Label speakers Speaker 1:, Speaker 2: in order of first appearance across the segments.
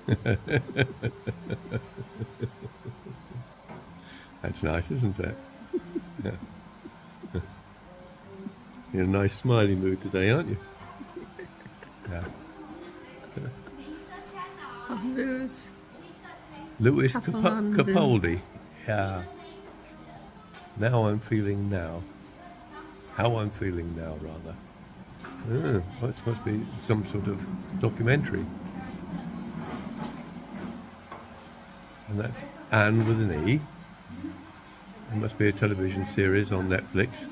Speaker 1: That's nice, isn't it? Yeah. You're in a nice smiley mood today, aren't you? Yeah. Lewis Capaldi. Yeah. Now I'm feeling now. How I'm feeling now, rather. Oh, well, it must be some sort of documentary. And that's Anne with an E. It must be a television series on Netflix.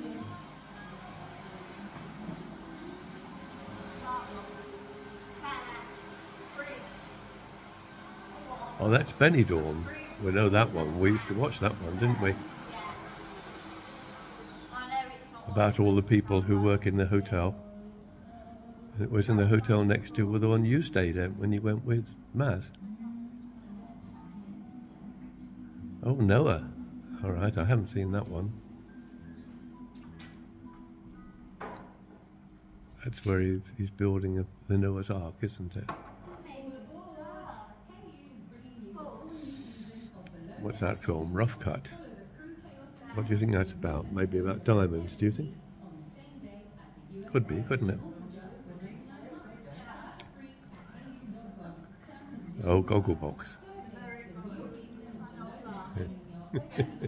Speaker 1: Oh, that's Benidorm. We know that one. We used to watch that one, didn't we? About all the people who work in the hotel. It was in the hotel next to the one you stayed at when you went with Maz. Oh, Noah. All right, I haven't seen that one. That's where he's building the Noah's Ark, isn't it? What's that film? Rough Cut. What do you think that's about? Maybe about diamonds, do you think? Could be, couldn't it? Oh, Gogglebox. Do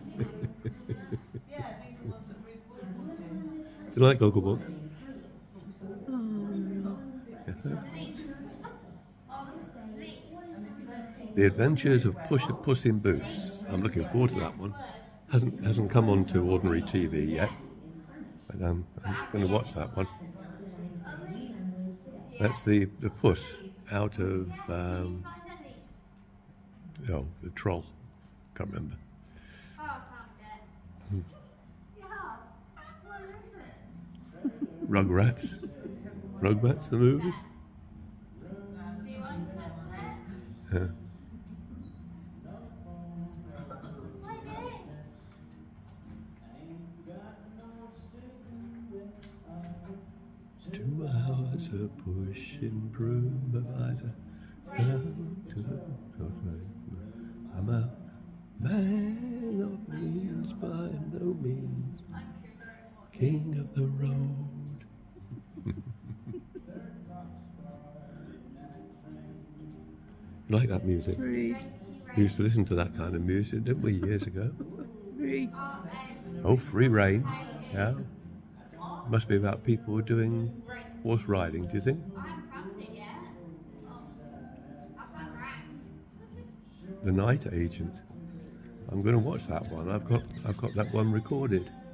Speaker 1: you like Gogglebox? The Adventures of Puss in Boots. I'm looking forward to that one. Hasn't come onto ordinary TV yet, but I'm going to watch that one. That's the puss out of the troll. Can't remember. Rugrats. Rugrats, the movie. Yeah. 2 hours of pushing broom advisor. I'm a man of means by no means, king of the road. Like that music?
Speaker 2: Free.
Speaker 1: We used to listen to that kind of music, didn't we, years ago?
Speaker 2: Free.
Speaker 1: Oh, Free Rein, yeah. Must be about people doing horse riding, do you think? The Night Agent. I'm going to watch that one. I've got that one recorded.